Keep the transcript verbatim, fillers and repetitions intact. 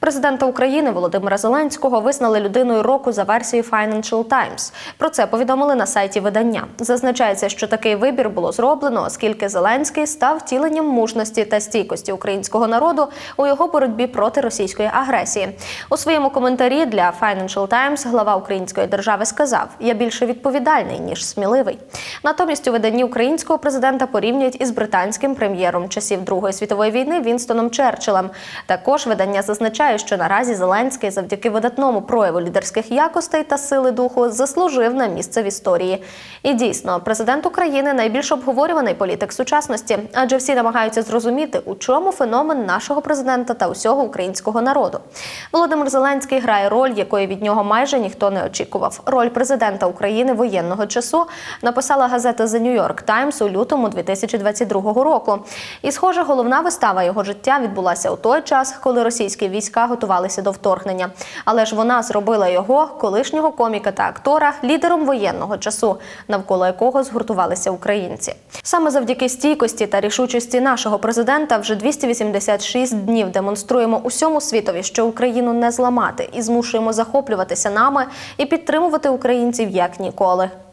Президента України Володимира Зеленського визнали людиною року за версією Financial Times. Про це повідомили на сайті видання. Зазначається, що такий вибір було зроблено, оскільки Зеленський став втіленням мужності та стійкості українського народу у його боротьбі проти російської агресії. У своєму коментарі для Financial Times глава української держави сказав: «Я більше відповідальний, ніж сміливий». Натомість у виданні українського президента порівнюють із британським прем'єром часів Другої світової війни Вінстоном Черчиллем. Також видання зазначає, що наразі Зеленський завдяки видатному прояву лідерських якостей та сили духу заслужив на місце в історії. І дійсно, президент України – найбільш обговорюваний політик сучасності, адже всі намагаються зрозуміти, у чому феномен нашого президента та усього українського народу. Володимир Зеленський грає роль, якої від нього майже ніхто не очікував. Роль президента України воєнного часу написала газета The New York Times у лютому дві тисячі двадцять другого року. І, схоже, головна вистава його життя відбулася у той час, коли російські війська готувалися до вторгнення. Але ж вона зробила його, колишнього коміка та актора, лідером воєнного часу, навколо якого згуртувалися українці. Саме завдяки стійкості та рішучості нашого президента вже двісті вісімдесят шість днів демонструємо усьому світові, що Україну не зламати, і змушуємо захоплюватися нами і підтримувати українців як ніколи.